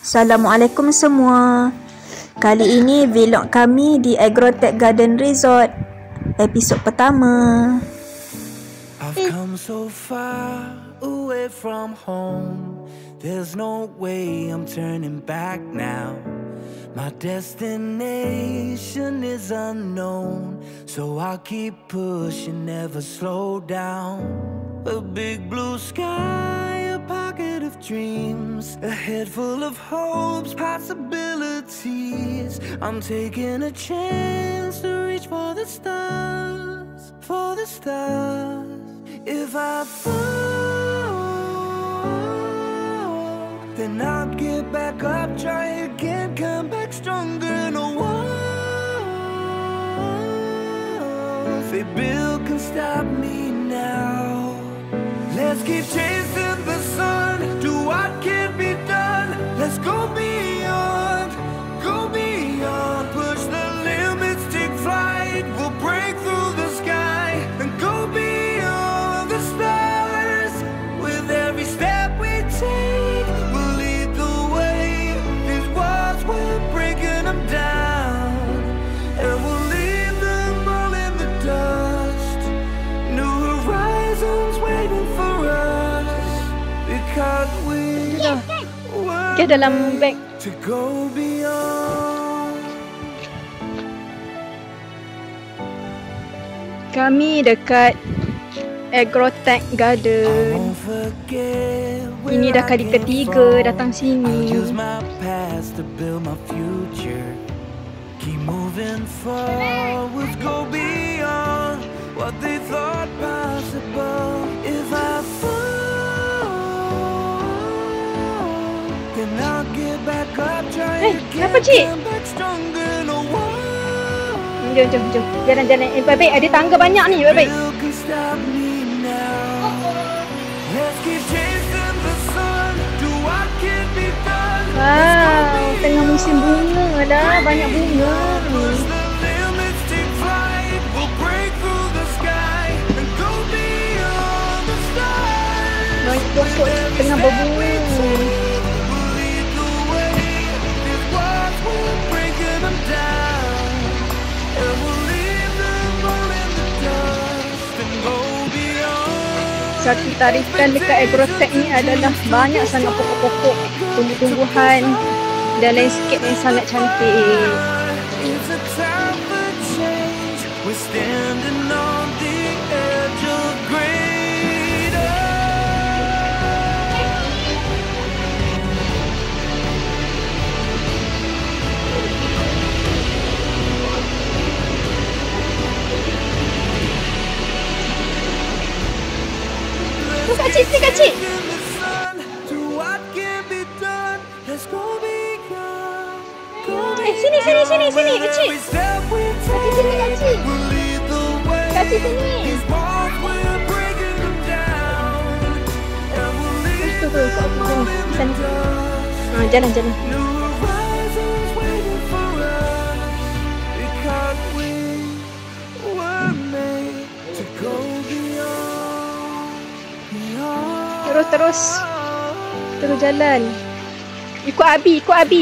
Assalamualaikum semua. Kali ini vlog kami di Agrotech Garden Resort, episod pertama. I've come so far away from home. There's no way I'm turning back now. My destination is unknown, so I'll keep pushing, never slow down. A big blue sky, a pocket of dreams, a head full of hopes, possibilities. I'm taking a chance to reach for the stars, for the stars. If I fall, then I'll get back up, try again, come back stronger. No one, say Bill can stop me now. Let's keep chasing the sun, do what can be done. Let's go beyond, push the limits, take flight. We'll break through the sky and go beyond the stars. With every step we take, we'll lead the way. These walls, we're breaking them down, and we'll leave them all in the dust. New horizons waiting for us, because we Ke dalam beg. to go beyond. Kami dekat Agrotech Garden. Won't forget Ini dah kali ketiga datang sini. I'll use my past to build my future. Keep moving forward, go beyond what they thought possible. If I fall, then I'll get back up, try again, kenapa, Cik? come back stronger. No one Jom. Jalan-jalan. Baik, ada tangga banyak ni, baik. can stop me now. Let's keep chasing the sun, do what can be done. Wow, tengah musim bunga dah, banyak bunga. Push the limits, take flight. We'll break through the sky and go beyond the stars. Banyak pokok tengah berbunga. We'll lead the way. These walls, we're breaking them down, and we'll leave them all in the dust and go beyond. Satu tarikan dekat Agrotech ni adalah banyak sangat pokok-pokok, tumbuh-tumbuhan dan landscape yang sangat cantik. It's a time for change. We're standing on the edge of greater. Kecil. In the sun, do what can be done. Let's go beyond. Sini, kecil. Every step we take, Kecil. we'll lead the way. Kecil sini. These walls, we're breaking them down, and we'll leave Tu, them all in the sana. dust. Jalan. New horizons waiting for us, because we were made to go beyond. Terus jalan. Ikut Abi.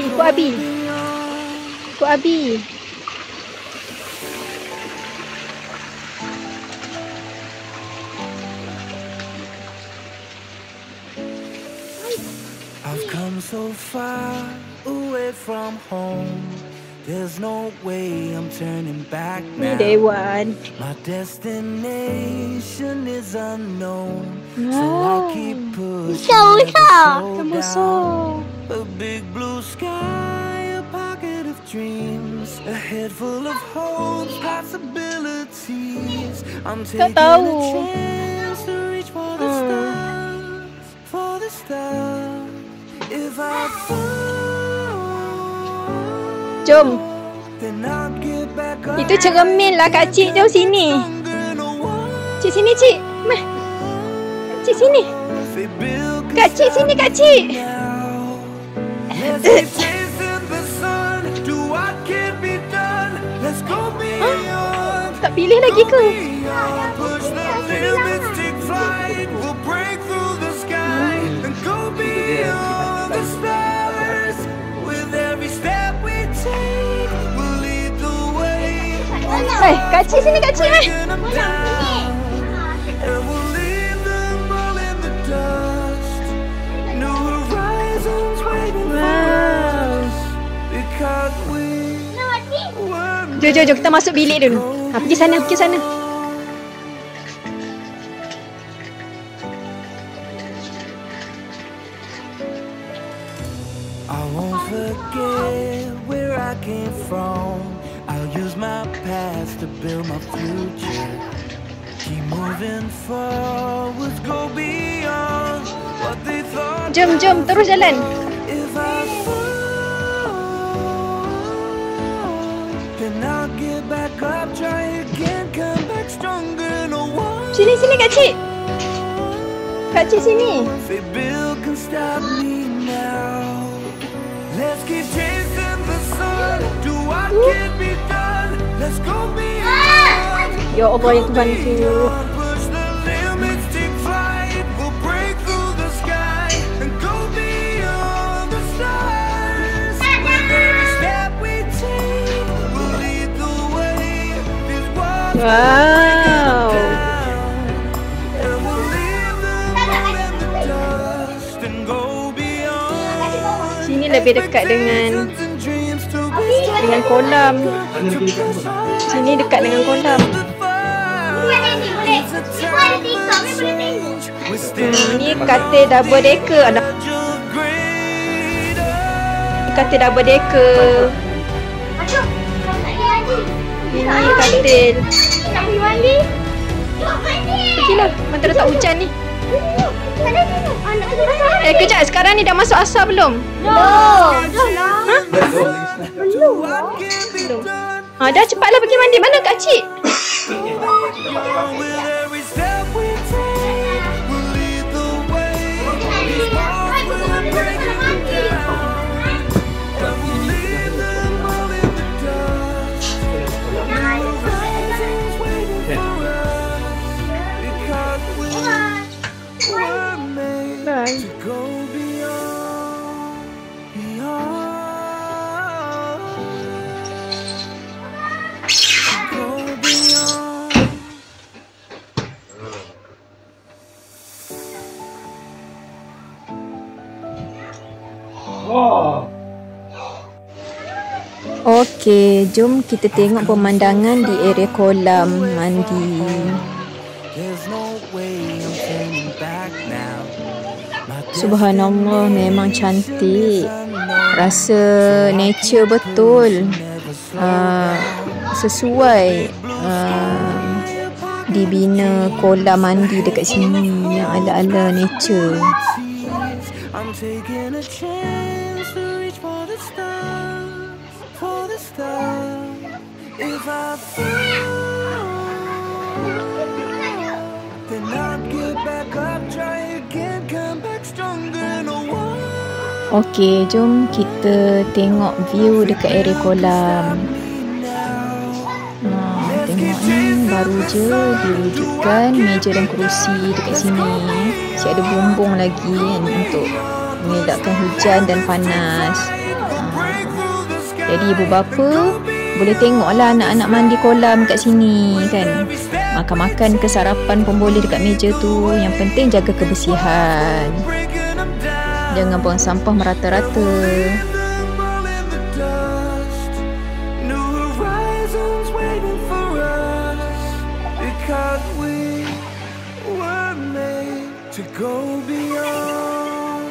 I've come so far away from home. There's no way I'm turning back Ni now. Dewan. My destination is unknown, so I'll keep pushing, never slow down. A big blue sky, a pocket of dreams, a head full of hopes, possibilities. I'm taking a tahu. chance to reach for the stars, for the stars. If I fall, Jom. then I'll get back up. Itu cermin lah Kak Cik. Jom sini. Cik sini, Cik. Meh. Cik sini. Kak Cik sini, Kak Cik. Let's keep chasing the sun, do what can be done. Let's go beyond. Tak pilih lagi ke? Push the limits, take flight. We'll break through the sky and go beyond the stars. Kak Cik sini, Kak Cik. breaking them down, and we'll leave them all in the dust. New horizons waiting for us, because we were Jom, kita masuk bilik dulu. Pergi sana, pergi sana. I won't forget where I came from. I'll use my past to build my future. Keep moving forwards, go beyond what they thought. Jom, terus jalan. If I fall, then I'll get back up, try again, come back stronger. No one Sini, Kak Cik. Kak Cik sini. Say Bill can stop me now. Let's keep chasing the sun. Do what can be done. Let's go beyond. Ya Allah, ya Tuhanku. Push the limits, take flight. We'll break through the sky and go beyond the stars. With every step we take, we'll lead the way. This world Wow. and we'll leave them all in the dust and go beyond. Sini lebih dekat dengan kolam. Sini dekat dengan kolam. Ni katil double decker. Anak. Katil double decker. Ini katil. Pergilah. Mana tak hujan ni. Kejap. Sekarang ni dah masuk asar belum? Belum. Dah cepatlah pergi mandi. Mana Kak Cik? Okey, jom kita tengok pemandangan di area kolam mandi. Subhanallah, memang cantik. Rasa nature betul. Sesuai dibina kolam mandi dekat sini yang ala-ala nature. I'm taking a chance to reach for the stars. If I fall, then I'll get back up, try again, come back stronger. No one. Okey, jom kita tengok view dekat area kolam. Tengok ni baru je diwujudkan meja dan kerusi dekat sini. Masih ada bumbung lagi kan untuk mengelakkan hujan dan panas. Jadi ibu bapa boleh tengoklah anak-anak mandi kolam kat sini kan. Makan-makan ke sarapan pun boleh dekat meja tu. Yang penting jaga kebersihan. Jangan buang sampah merata-rata. To go beyond.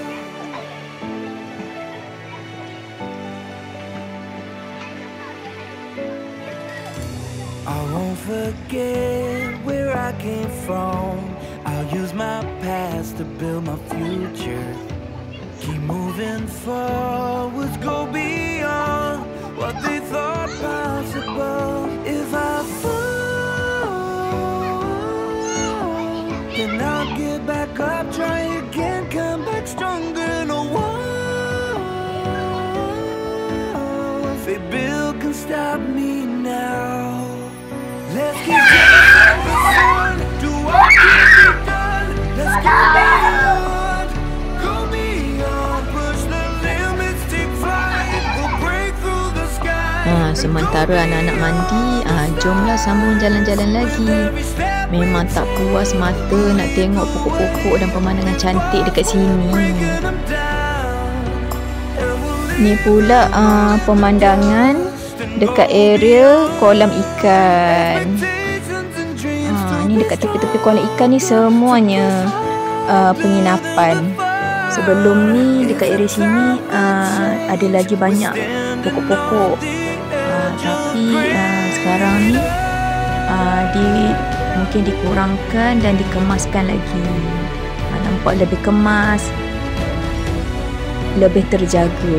I won't forget where I came from. I'll use my past to build my future. Keep moving forwards, go beyond what they thought possible. If I fall, then I'll get back up, try again, come back stronger. No one. Say Bill can stop me now. Let's keep chasing the sun. Do what can be done. Let's go beyond. Go beyond. Push the limits, take flight. We'll break through the sky. Sementara anak-anak mandi, jomlah sambung jalan-jalan lagi. Memang tak puas mata nak tengok pokok-pokok dan pemandangan cantik dekat sini. Ni pula pemandangan dekat area kolam ikan. Ni dekat tepi-tepi kolam ikan ni semuanya penginapan. Sebelum ni dekat area sini ada lagi banyak pokok-pokok. Tapi sekarang ni mungkin dikurangkan dan dikemaskan lagi. Nampak lebih kemas, lebih terjaga.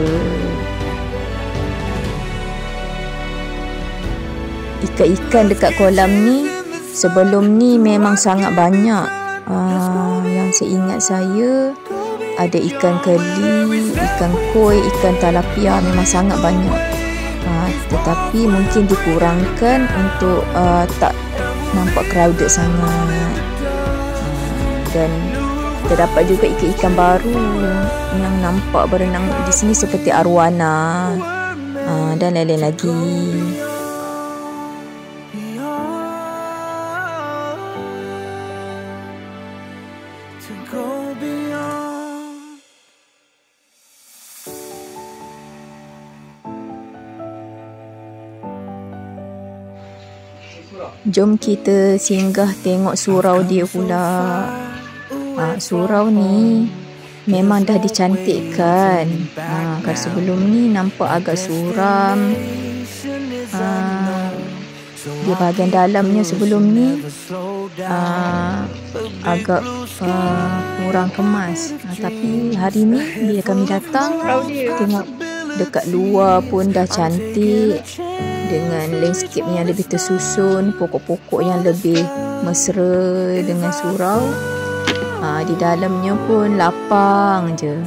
Ikan-ikan dekat kolam ni sebelum ni memang sangat banyak. Yang seingat saya ada ikan keli, ikan koi, ikan talapia, memang sangat banyak. Tetapi mungkin dikurangkan untuk tak nampak crowded sangat. Dan terdapat juga ikan-ikan baru yang nampak berenang di sini seperti arwana dan lain-lain lagi. Jom kita singgah tengok surau dia pula. Surau ni memang dah dicantikkan. Kalau sebelum ni nampak agak suram. Di bahagian dalamnya sebelum ni agak kurang kemas. Tapi hari ni bila kami datang, tengok dekat luar pun dah cantik, dengan landscape yang lebih tersusun, pokok-pokok yang lebih mesra dengan surau. Di dalamnya pun lapang je.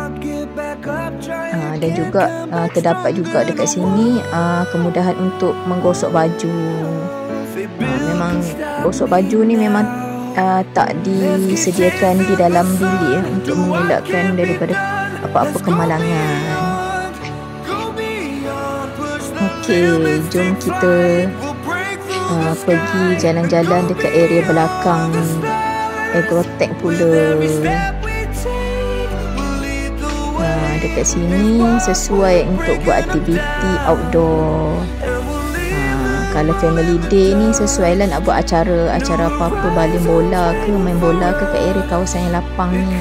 Dan juga terdapat juga dekat sini kemudahan untuk menggosok baju. Memang gosok baju ni memang tak disediakan di dalam bilik untuk mengelakkan daripada apa-apa kemalangan. Okey, jom kita pergi jalan-jalan dekat area belakang Agrotech pula. Dekat sini sesuai untuk buat aktiviti outdoor. Kalau family day ni sesuai lah nak buat acara apa-apa, baling bola ke, main bola ke kat area kawasan yang lapang ni.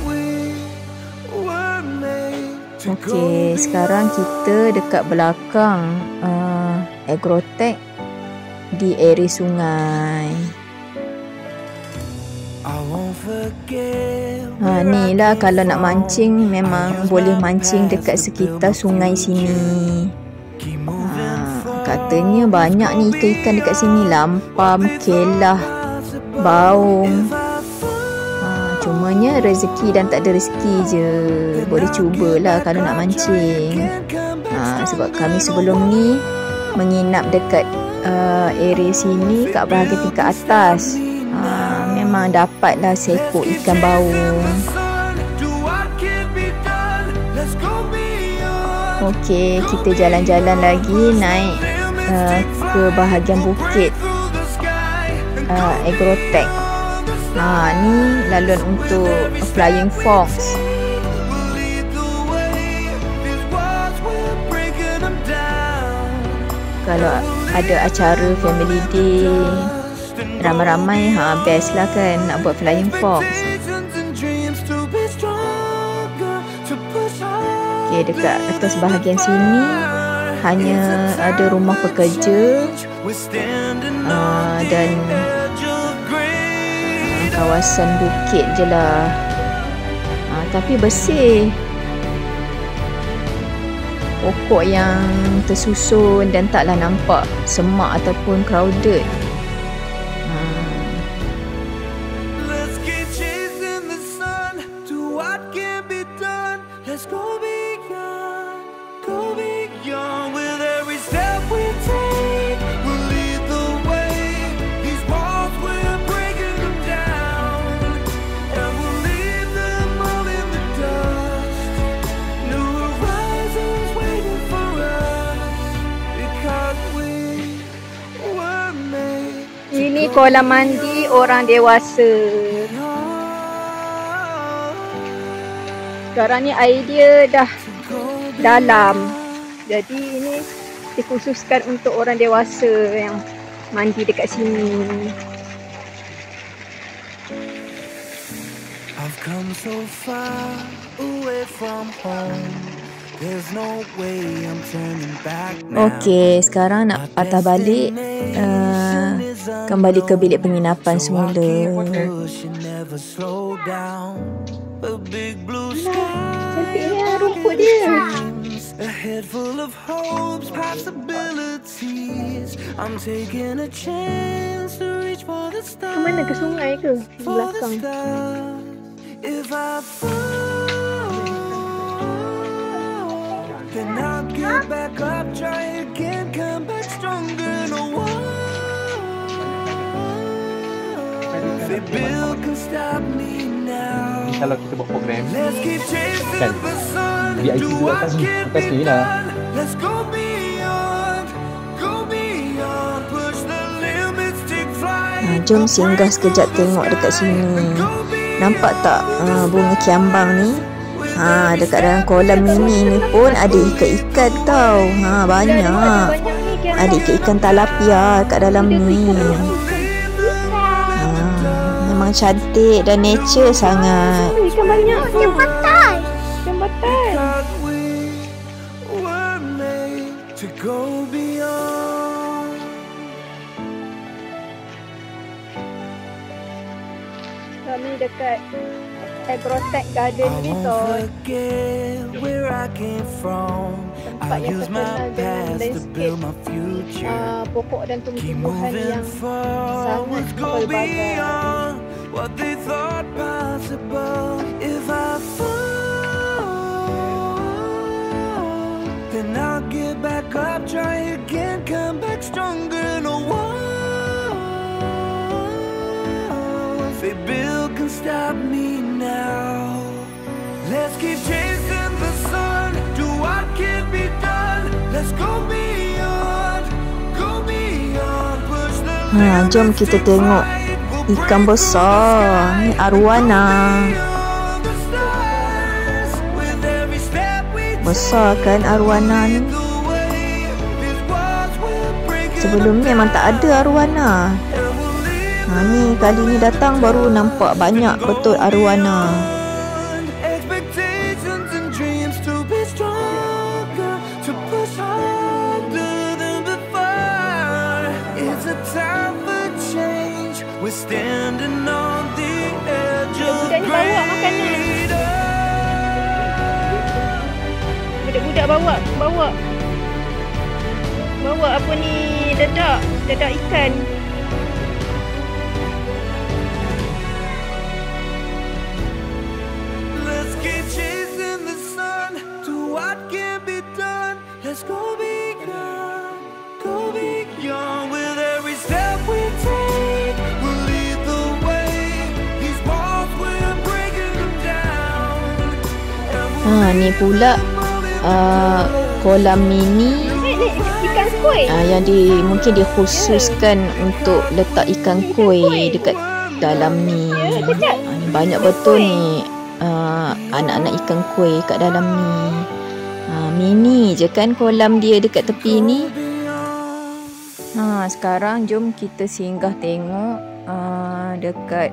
Okey, sekarang kita dekat belakang Agrotech di area sungai. Ni lah kalau nak mancing memang boleh mancing dekat sekitar sungai sini. Katanya banyak ni ikan-ikan dekat sini, lampam, kelah, baung. Cumanya rezeki dan tak ada rezeki je. Boleh cubalah kalau nak mancing. Sebab kami sebelum ni menginap dekat area sini kat bahagian tingkat atas. Memang dapatlah seekor ikan baung. Okey, kita jalan-jalan lagi naik ke bahagian bukit Agrotech. Ni laluan untuk Flying Fox. Kalau ada acara family day ramai-ramai, best lah kan nak buat Flying Fox. Okay, dekat atas bahagian sini hanya ada rumah pekerja dan kawasan bukit je lah. Tapi bersih, pokok yang tersusun dan taklah nampak semak ataupun crowded. Ni kolam mandi orang dewasa. Sekarang ni air dia dah dalam. Jadi ini dikhususkan untuk orang dewasa yang mandi dekat sini. I've come so far away from home. There's no way I'm turning back now. Okey, sekarang nak patah balik kembali ke bilik penginapan semula. Cantiknya rumput dia. A head full of hopes, possibilities. I'm taking a chance to reach for the stars. Mana ke sungai ke? Di belakang. If I fall, then I'll get back up, try again, come back stronger. No one, the bill can stop me now. Kalau kita buat program Let's keep chasing kan, the sun. VIP Do juga what kan can bukan be sendiri lah. done. Let's go beyond, push the limits, take flight. Jom singgah sekejap tengok dekat sini. Nampak tak bunga kiambang ni? Dekat dalam kolam mini ni pun ada ikan-ikan tau. Banyak. Ada ikan talapia kat dalam ni. Memang cantik dan nature sangat. Ikan banyak tu. Ikan batai. Ikan batai. Because we were made to go beyond. Kami dekat Agrotech Garden I won't Resort. forget where I came from. I Tempat yang use my terkenal dengan past to landscape build my future. pokok dan Keep tumbuh-tumbuhan moving yang forward, go pelbagai. beyond what they thought possible. If I fall, then I'll get back up, try again, come back stronger. No one, they build can stop me now. Let's keep chasing the sun, do what can be done. Let's go beyond, push the Jom kita tengok ikan besar. Ni arwana. Besar kan arwana ni? Sebelum ni memang tak ada arwana. Ni kali ni datang baru nampak banyak betul arwana. Expectations and dreams to be stronger, to push harder than before. It's a time for change. We're standing on the edge of Budak ni bawa makanan. greater. Budak-budak bawa apa ni, dedak ikan. Let's keep chasing the sun, do what can be done. Let's go beyond, with every step we take. We'll lead the way. These walls we're breaking them down. Ni pula kolam mini ikan koi. Yang mungkin dikhususkan untuk letak ikan koi dekat dalam ni. Ni banyak betul ni anak-anak ikan koi kat dalam ni. Mini je kan kolam dia dekat tepi ni. Sekarang jom kita singgah tengok dekat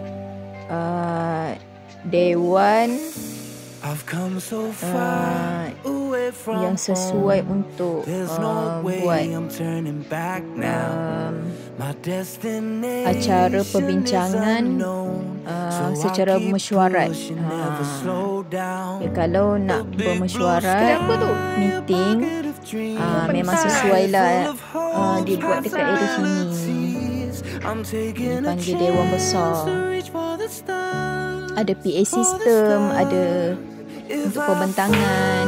Dewan I've come so far away from yang sesuai untuk There's no way buat I'm turning back now. My destination acara perbincangan secara mesyuarat. Kalau nak bermesyuarat, meeting, memang sesuai lah dibuat dekat area sini. Dipanggil Dewan Besar. Ada PA system, ada untuk pembentangan.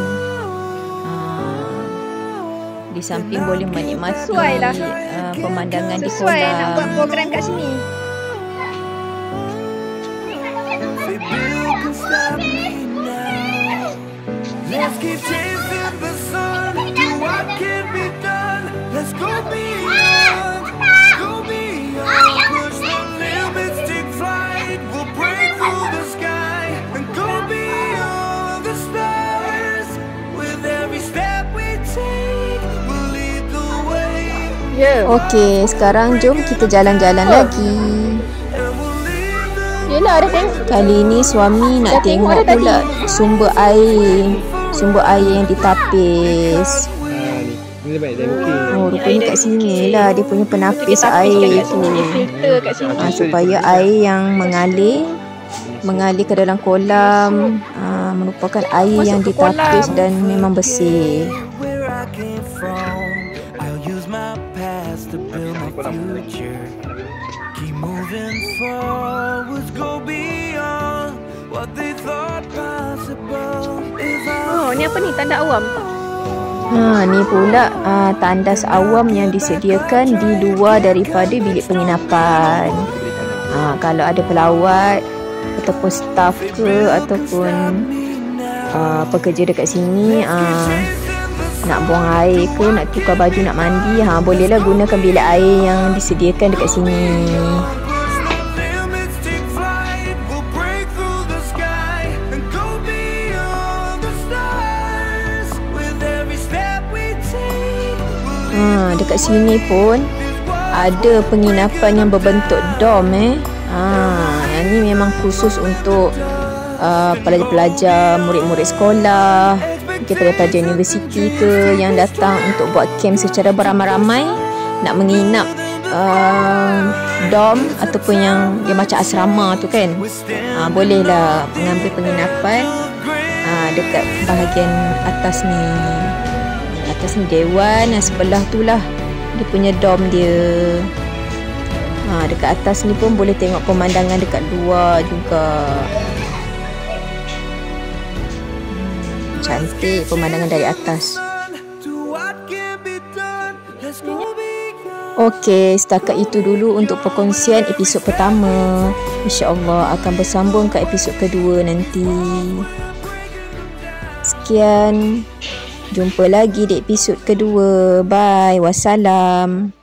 Di samping boleh menikmati pemandangan di kolam. Sesuai nak buat program kat sini. Let's keep chasing the sun, do what can be done. Let's go beyond, Okey, sekarang jom kita jalan-jalan lagi. Yelah, ada tengok. Kali ni suami nak tengok pula sumber air yang ditapis. Ni lebih baik okey. Oh, rupanya kat sini lah dia punya penapis air tu. Supaya air yang mengalir ke dalam kolam merupakan air yang ditapis dan memang bersih. Oh, ni apa ni? Tanda awam. Ni pula tandas awam yang disediakan di luar daripada bilik penginapan. Kalau ada pelawat ataupun staf ke ataupun pekerja dekat sini nak buang air ke, nak tukar baju, nak mandi, bolehlah gunakan bilik air yang disediakan dekat sini. Dekat sini pun ada penginapan yang berbentuk dom yang ni memang khusus untuk pelajar-pelajar, murid-murid sekolah, mungkin pelajar universiti ke yang datang untuk buat camp secara beramai-ramai, nak menginap dom ataupun yang dia macam asrama tu kan. Bolehlah mengambil penginapan dekat bahagian atas ni. Atas ni dewan, sebelah tu lah dia punya dom dia. Dekat atas ni pun boleh tengok pemandangan dekat luar juga. Cantik pemandangan dari atas. Okey, setakat itu dulu untuk perkongsian episod pertama. InsyaAllah akan bersambung ke episod kedua nanti. Sekian. Jumpa lagi di episod kedua. Bye. Wassalam.